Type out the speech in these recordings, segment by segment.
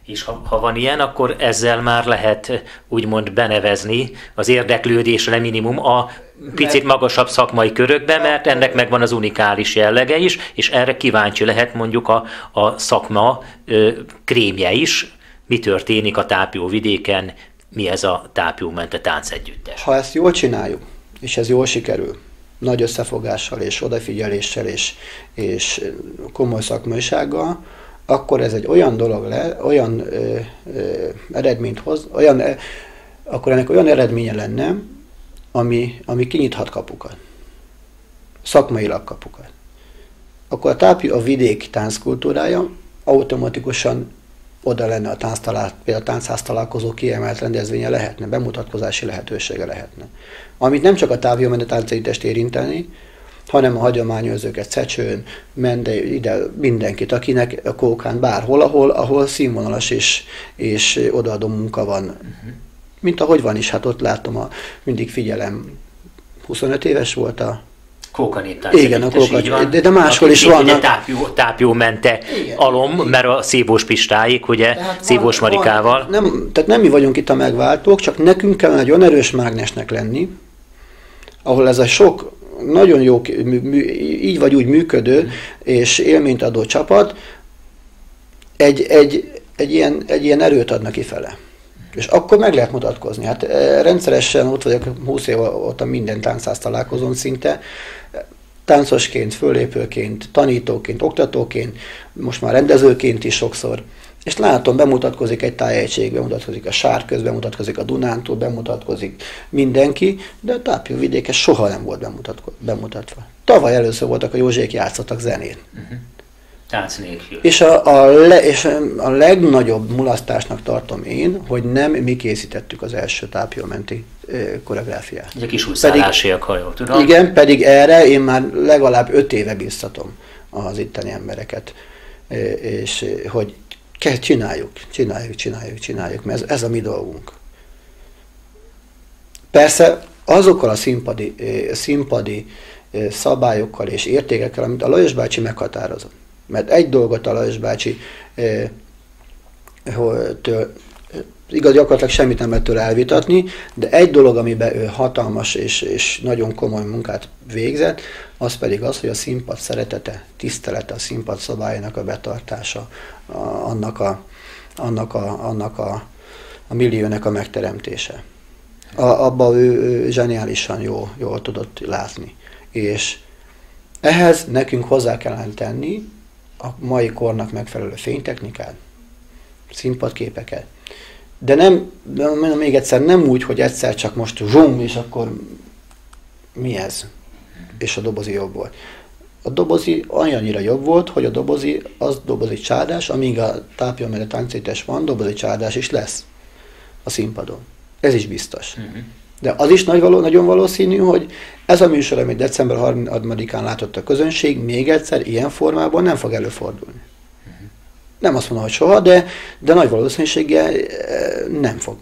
És ha van ilyen, akkor ezzel már lehet úgymond benevezni az érdeklődésre minimum a picit magasabb szakmai körökben, mert ennek megvan az unikális jellege is, és erre kíváncsi lehet mondjuk a szakma krémje is. Mi történik a Tápióvidéken, mi ez a Tápiómente táncegyüttes. Ha ezt jól csináljuk, és ez jól sikerül, nagy összefogással és odafigyeléssel és komoly szakmaisággal, akkor ez egy olyan dolog olyan eredményt hoz, akkor ennek olyan eredménye lenne, ami kinyithat kapukat, szakmailag kapukat. Akkor a vidék tánckultúrája automatikusan oda lenne a táncház találkozó kiemelt rendezvénye lehetne, bemutatkozási lehetősége lehetne. Amit nem csak a Tápiómente táncegyüttest érinteni, hanem a hagyományőrzőket, Szecsőn, Mende, ide mindenkit, akinek a Kókán bárhol, ahol színvonalas és odaadó munka van. Mint ahogy van is, hát ott látom, mindig figyelem, 25 éves volt a Kóka néptáncegyüttes. Igen, a Kóka, de máshol is vannak. Tápiómente alom, mert a Szívós Pistáik, ugye, Szívós Marikával. Tehát nem mi vagyunk itt a megváltók, csak nekünk kellene egy olyan erős mágnesnek lenni, ahol ez a sok nagyon jó, így vagy úgy működő és élményt adó csapat egy ilyen erőt adna kifele. És akkor meg lehet mutatkozni. Hát rendszeresen ott vagyok 20 év óta minden táncház találkozón szinte, táncosként, fölépőként, tanítóként, oktatóként, most már rendezőként is sokszor. És látom, bemutatkozik egy tájegység, bemutatkozik a Sárköz, bemutatkozik a Dunántúl, bemutatkozik mindenki, de a Tápióvidéken soha nem volt bemutatva. Tavaly először voltak, a Józsék játszottak zenét. Tánc nélkül. És a legnagyobb mulasztásnak tartom én, hogy nem mi készítettük az első tápiómenti koreográfiát. Ugye Kisújszállásiak, ha jól tudom. Igen, pedig erre én már legalább 5 éve biztatom az itteni embereket, és hogy csináljuk, mert ez a mi dolgunk. Persze azokkal a színpadi szabályokkal és értékekkel, amit a Lajos bácsi meghatározott. Mert egy dolgot a Lajos bácsi igaz, gyakorlatilag semmit nem lehet tőle elvitatni, de egy dolog, amiben ő hatalmas és nagyon komoly munkát végzett, az pedig az, hogy a színpad szeretete, tisztelete, a színpad szabályának a betartása, annak a milliónek a megteremtése. Abba ő zseniálisan jól tudott látni. És ehhez nekünk hozzá kellene tenni a mai kornak megfelelő fénytechnikát, színpadképeket. De nem, még egyszer, nem úgy, hogy egyszer csak most zsum, és akkor mi ez? És a dobozi jobb volt. A dobozi olyannyira jobb volt, hogy a dobozi csárdás, amíg a Tápiómente táncegyüttes van, dobozi csárdás is lesz a színpadon. Ez is biztos. De az is nagyon valószínű, hogy ez a műsor, amit december 3-án látott a közönség, még egyszer ilyen formában nem fog előfordulni. Nem azt mondom, hogy soha, de nagy valószínűséggel nem fog.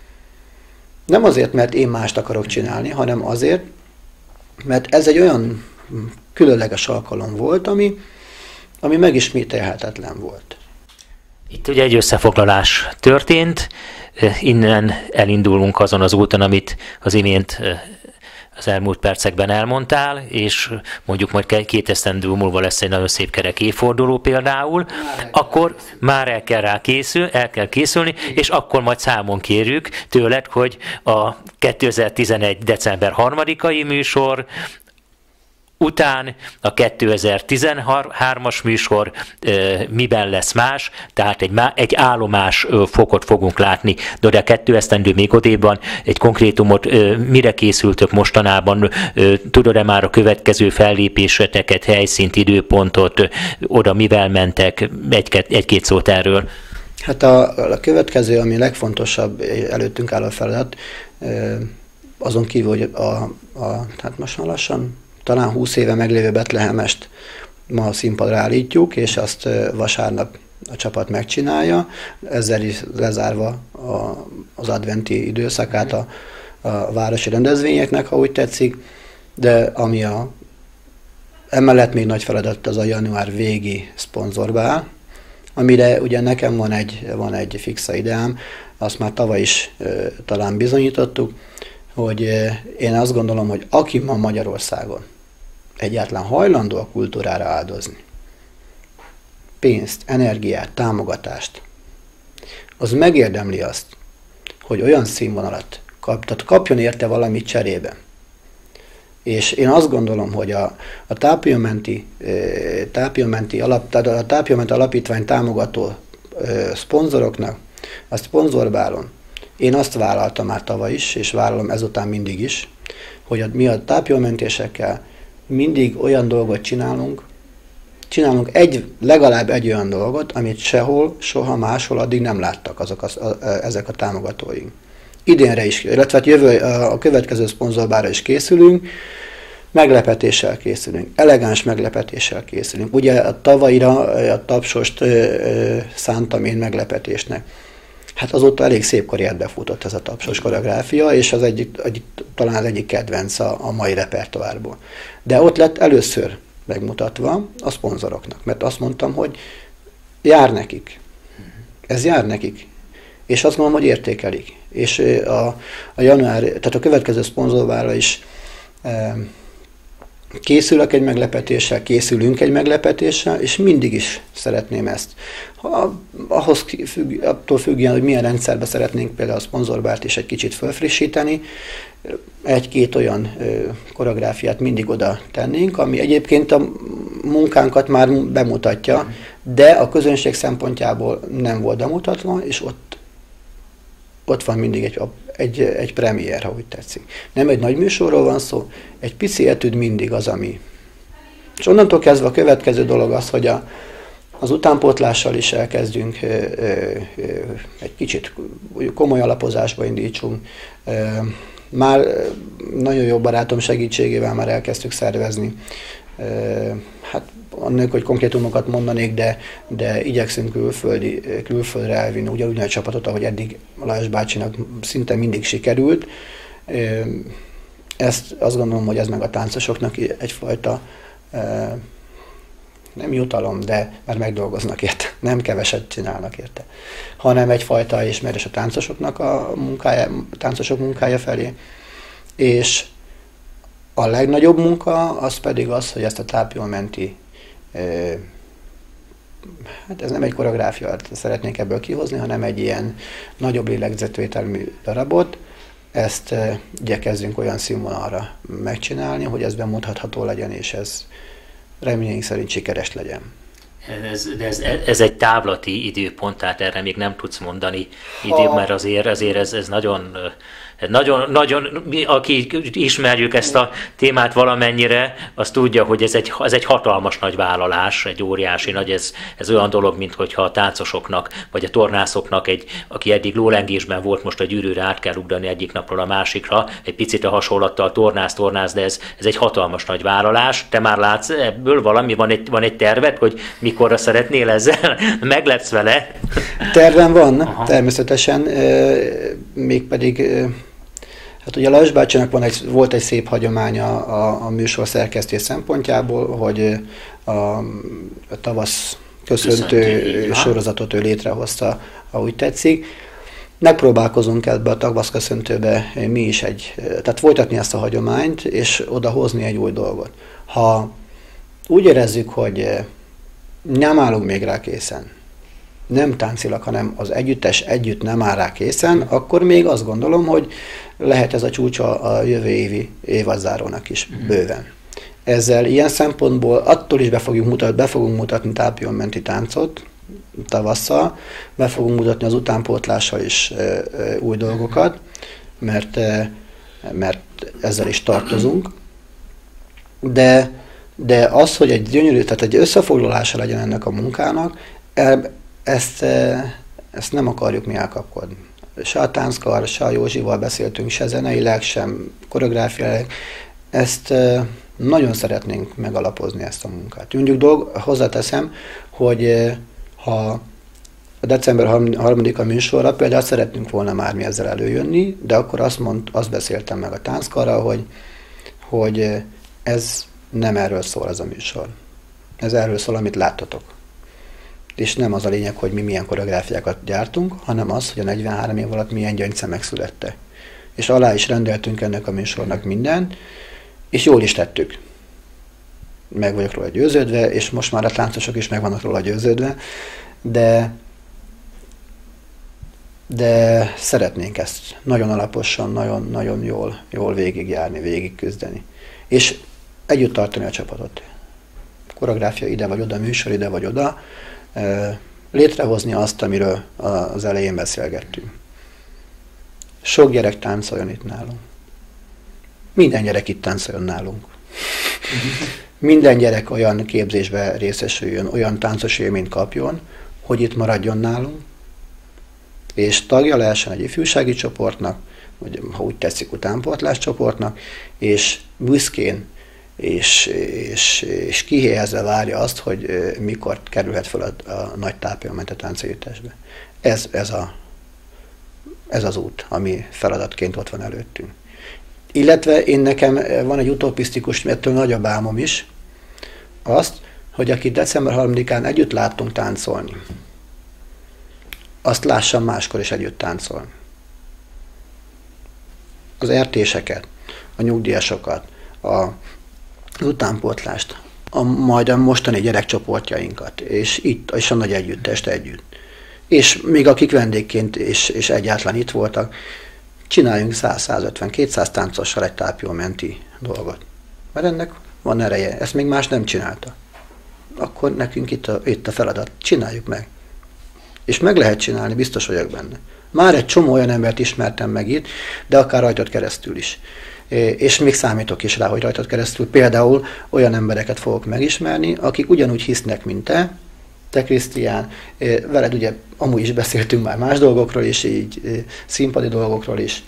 Nem azért, mert én mást akarok csinálni, hanem azért, mert ez egy olyan különleges alkalom volt, ami megismételhetetlen volt. Itt ugye egy összefoglalás történt, innen elindulunk azon az úton, amit az imént az elmúlt percekben elmondtál, és mondjuk majd 2 esztendő múlva lesz egy nagyon szép kerek évforduló például, akkor már el kell készülni, és akkor majd számon kérjük tőled, hogy a 2011. december 3-ai műsor után a 2013-as műsor miben lesz más, tehát egy állomás fokot fogunk látni, de a 2 esztendő még odéban egy konkrétumot, mire készültök mostanában, tudod-e már a következő fellépéseteket, helyszínt, időpontot, oda mivel mentek, egy-két szót erről? Hát a következő, ami legfontosabb előttünk álló feladat, azon kívül, hogy hát most lassan talán 20 éve meglévő Betlehemest ma a színpadra állítjuk, és azt vasárnap a csapat megcsinálja, ezzel is lezárva az adventi időszakát a városi rendezvényeknek, ha úgy tetszik, de ami emellett még nagy feladat az a január végi szponzorbál, amire ugye nekem van egy fixa ideám, azt már tavaly is talán bizonyítottuk, hogy én azt gondolom, hogy aki ma Magyarországon egyáltalán hajlandó a kultúrára áldozni, pénzt, energiát, támogatást, az megérdemli azt, hogy olyan színvonalat tehát kapjon érte valamit cserébe. És én azt gondolom, hogy a Tápiómenti Alapítvány támogató szponzoroknak, a szponzorbálon én azt vállaltam már tavaly is, és vállalom ezután mindig is, hogy mi a tápiómentésekkel mindig olyan dolgot csinálunk legalább egy olyan dolgot, amit sehol, soha máshol addig nem láttak ezek a támogatóink. Idénre is, illetve a következő szponzorbára is készülünk, meglepetéssel készülünk, elegáns meglepetéssel készülünk. Ugye a tavalyira a Tapsost szántam én meglepetésnek. Hát azóta elég szép karriert befutott ez a Tapsos koreográfia, és az talán az egyik kedvenc a mai repertoárból. De ott lett először megmutatva a szponzoroknak, mert azt mondtam, hogy jár nekik. Ez jár nekik. És azt mondom, hogy értékelik. És tehát a következő szponzorvára is készülünk egy meglepetéssel, és mindig is szeretném ezt. Attól függően, hogy milyen rendszerbe szeretnénk például a szponzorbárt is egy kicsit felfrissíteni, egy-két olyan koreográfiát mindig oda tennénk, ami egyébként a munkánkat már bemutatja, de a közönség szempontjából nem volt bemutatva, és ott van mindig egy premier, ha úgy tetszik. Nem egy nagy műsorról van szó, egy pici etüd mindig az, ami. És onnantól kezdve a következő dolog az, hogy az utánpótlással is elkezdjünk egy kicsit komoly alapozásba indítsunk. Már nagyon jó barátom segítségével már elkezdtük szervezni. Hát annak, hogy konkrétumokat mondanék, de igyekszünk külföldre elvinni ugyanúgy nagy csapatot, ahogy eddig Lajos bácsinak szinte mindig sikerült. Ezt azt gondolom, hogy ez meg a táncosoknak egyfajta nem jutalom, de mert megdolgoznak érte, nem keveset csinálnak érte, hanem egyfajta ismerés a táncosoknak a táncosok munkája felé. És a legnagyobb munka az pedig az, hogy ezt a Tápiómenti, hát ez nem egy koreográfiát szeretnék ebből kihozni, hanem egy ilyen nagyobb lélegzetvételmű darabot, ezt igyekezzünk olyan színvonalra megcsinálni, hogy ez bemutatható legyen, és ez reményeink szerint sikeres legyen. Ez egy távlati időpont, tehát erre még nem tudsz mondani időt, mert azért ez nagyon, aki ismerjük ezt a témát valamennyire, az tudja, hogy ez egy hatalmas nagy vállalás, egy óriási nagy, ez olyan dolog, mint hogyha a táncosoknak, vagy a tornászoknak, aki eddig lólengésben volt, most a gyűrűre át kell ugrani egyik napról a másikra, egy picit a hasonlattal tornász, de ez egy hatalmas nagy vállalás. Te már látsz ebből valami, van egy terved, hogy mikorra szeretnél ezzel? Meglepsz vele? Tervem van, aha. Természetesen, mégpedig hát ugye Lajos bácsinak volt egy szép hagyománya a műsor szerkesztés szempontjából, hogy a tavasz köszöntő sorozatot ő létrehozta, ahogy tetszik. Megpróbálkozunk ebbe a tavasz köszöntőbe mi is tehát folytatni ezt a hagyományt, és odahozni egy új dolgot. Ha úgy érezzük, hogy nem állunk még rá készen, nem táncilag, hanem az együttes együtt nem áll rá készen, akkor még azt gondolom, hogy lehet ez a csúcsa a jövő évi évadzárónak is bőven. Ezzel ilyen szempontból attól is be fogunk mutatni Tápiómenti táncot tavasszal, be fogunk mutatni az utánpótlással is új dolgokat, mert ezzel is tartozunk. De az, hogy egy gyönyörű, tehát egy összefoglalása legyen ennek a munkának, ezt nem akarjuk mi elkapkodni. Se a tánckar, se a Józsival beszéltünk, se zeneileg, sem koreográfiailag. Ezt nagyon szeretnénk megalapozni ezt a munkát. Mondjuk hozzáteszem, hogy ha a december 3-a műsorra például szeretnünk volna már mi ezzel előjönni, de akkor azt beszéltem meg a tánckarral, hogy ez nem erről szól ez a műsor. Ez erről szól, amit láttatok. És nem az a lényeg, hogy mi milyen koreográfiákat gyártunk, hanem az, hogy a 43 év alatt milyen gyöngyszemek születtek. És alá is rendeltünk ennek a műsornak mindent, és jól is tettük. Meg vagyok róla győződve, és most már a táncosok is meg vannak róla győződve, de szeretnénk ezt nagyon alaposan, nagyon jól végigjárni, végigküzdeni. És együtt tartani a csapatot. Koreográfia ide vagy oda, műsor ide vagy oda, létrehozni azt, amiről az elején beszélgettünk. Sok gyerek táncoljon itt nálunk. Minden gyerek itt táncoljon nálunk. Minden gyerek olyan képzésbe részesüljön, olyan táncos élményt kapjon, hogy itt maradjon nálunk, és tagja lehessen egy ifjúsági csoportnak, vagy ha úgy tetszik, utánpótlás csoportnak, és büszkén és kihelyezve várja azt, hogy mikor kerülhet fel a nagy tápélményt a táncegyüttesbe. Ez az út, ami feladatként ott van előttünk. Illetve nekem van egy utopisztikus, ettől nagyobb álmom is, azt, hogy akit december 3-án együtt láttunk táncolni, azt lássam máskor is együtt táncolni. Az ertéseket, a nyugdíjasokat, az utánpótlást, majd a mostani gyerekcsoportjainkat, és a nagy együttest együtt. És még akik vendégként és egyáltalán itt voltak, csináljunk 100-150-200 táncossal egy tápjólmenti dolgot. Mert ennek van ereje, ezt még más nem csinálta. Akkor nekünk itt a feladat, csináljuk meg. És meg lehet csinálni, biztos vagyok benne. Már egy csomó olyan embert ismertem meg itt, de akár rajtad keresztül is. És még számítok is rá, hogy rajtad keresztül például olyan embereket fogok megismerni, akik ugyanúgy hisznek, mint te Krisztián, veled ugye amúgy is beszéltünk már más dolgokról is, így színpadi dolgokról is.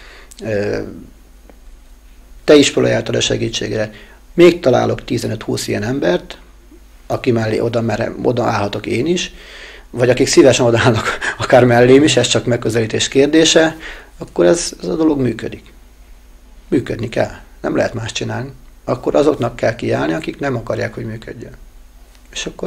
Te is próbáltad a segítségre. Még találok 15-20 ilyen embert, aki mellé oda állhatok én is, vagy akik szívesen odaállnak akár mellém is, ez csak megközelítés kérdése, akkor ez a dolog működik. Működni kell. Nem lehet más csinálni. Akkor azoknak kell kiállni, akik nem akarják, hogy működjön. És akkor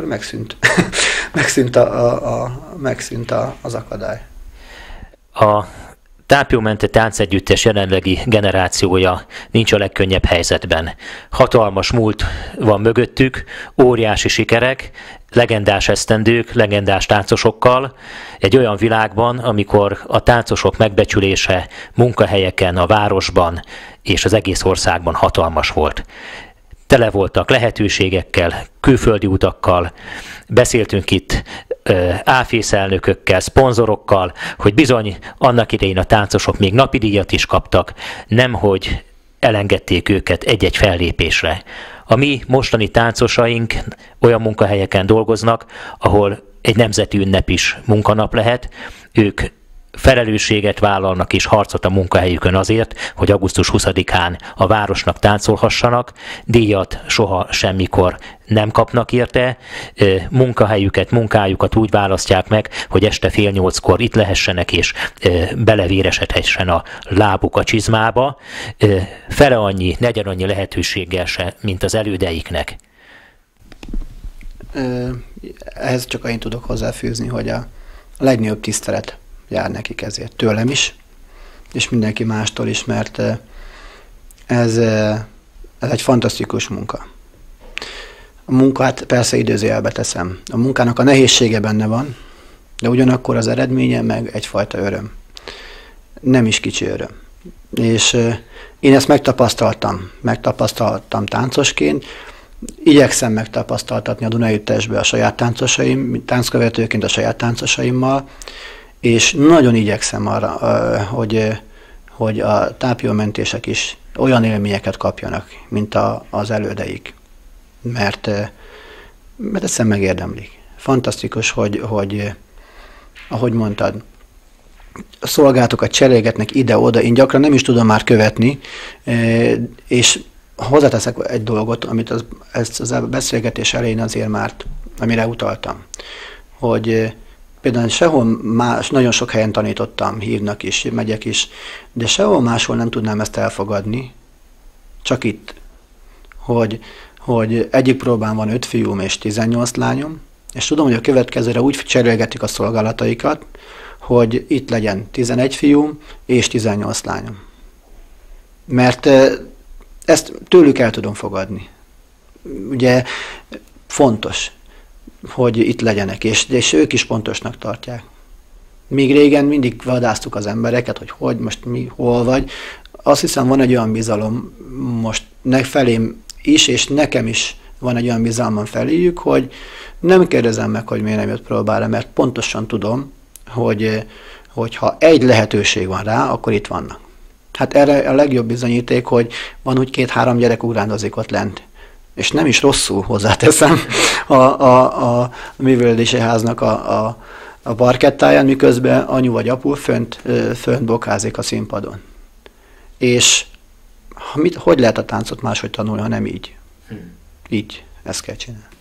megszűnt az akadály. A tápjólmente táncegyüttes jelenlegi generációja nincs a legkönnyebb helyzetben. Hatalmas múlt van mögöttük, óriási sikerek, legendás esztendők, legendás táncosokkal, egy olyan világban, amikor a táncosok megbecsülése munkahelyeken, a városban és az egész országban hatalmas volt. Tele voltak lehetőségekkel, külföldi utakkal, beszéltünk itt áfész elnökökkel, szponzorokkal, hogy bizony annak idején a táncosok még napi díjat is kaptak, nemhogy elengedték őket egy-egy fellépésre. A mi mostani táncosaink olyan munkahelyeken dolgoznak, ahol egy nemzeti ünnep is munkanap lehet, ők felelősséget vállalnak és harcot a munkahelyükön azért, hogy augusztus 20-án a városnak táncolhassanak, díjat soha semmikor nem kapnak érte, munkájukat úgy választják meg, hogy este 7:30 itt lehessenek és belevéresedhessen a lábuk a csizmába, fele annyi, negyen annyi lehetőséggel se, mint az elődeiknek. Ehhez csak én tudok hozzáfűzni, hogy a legnagyobb tisztelet jár nekik ezért. Tőlem is, és mindenki mástól is, mert ez egy fantasztikus munka. A munkát persze idézőjelbe teszem. A munkának a nehézsége benne van, de ugyanakkor az eredménye meg egyfajta öröm. Nem is kicsi öröm. És én ezt megtapasztaltam táncosként, igyekszem megtapasztaltatni a Duna Együttesbe a saját táncosaim, tánckövetőként a saját táncosaimmal, és nagyon igyekszem arra, hogy a tápjólmentések is olyan élményeket kapjanak, mint az elődeik. Mert egyszerűen megérdemlik. Fantasztikus, hogy ahogy mondtad, a szolgálatokat cserélgetnek ide-oda, én gyakran nem is tudom már követni, és hozzáteszek egy dolgot, amit az a beszélgetés elején azért már, amire utaltam, hogy például sehol más, nagyon sok helyen tanítottam, hívnak is, megyek is, de sehol máshol nem tudnám ezt elfogadni, csak itt, hogy egyik próbán van 5 fiúm és 18 lányom, És tudom, hogy a következőre úgy cserélgetik a szolgálataikat, hogy itt legyen 11 fiúm és 18 lányom. Mert ezt tőlük el tudom fogadni. Ugye fontos, hogy itt legyenek, és ők is fontosnak tartják. Míg régen mindig vadásztuk az embereket, hogy most mi, hol vagy. Azt hiszem, van egy olyan bizalom most felém is, és nekem is van egy olyan bizalmam feléjük, hogy nem kérdezem meg, hogy miért nem jött próbára, mert pontosan tudom, hogy ha egy lehetőség van rá, akkor itt vannak. Hát erre a legjobb bizonyíték, hogy van úgy 2-3 gyerek ugrándozik ott lent. És nem is rosszul, hozzáteszem, a művelődési háznak a parkettáján, miközben anyu vagy apu fönt bokázik a színpadon. És hogy lehet a táncot máshogy tanulni, ha nem így? Így, ezt kell csinálni.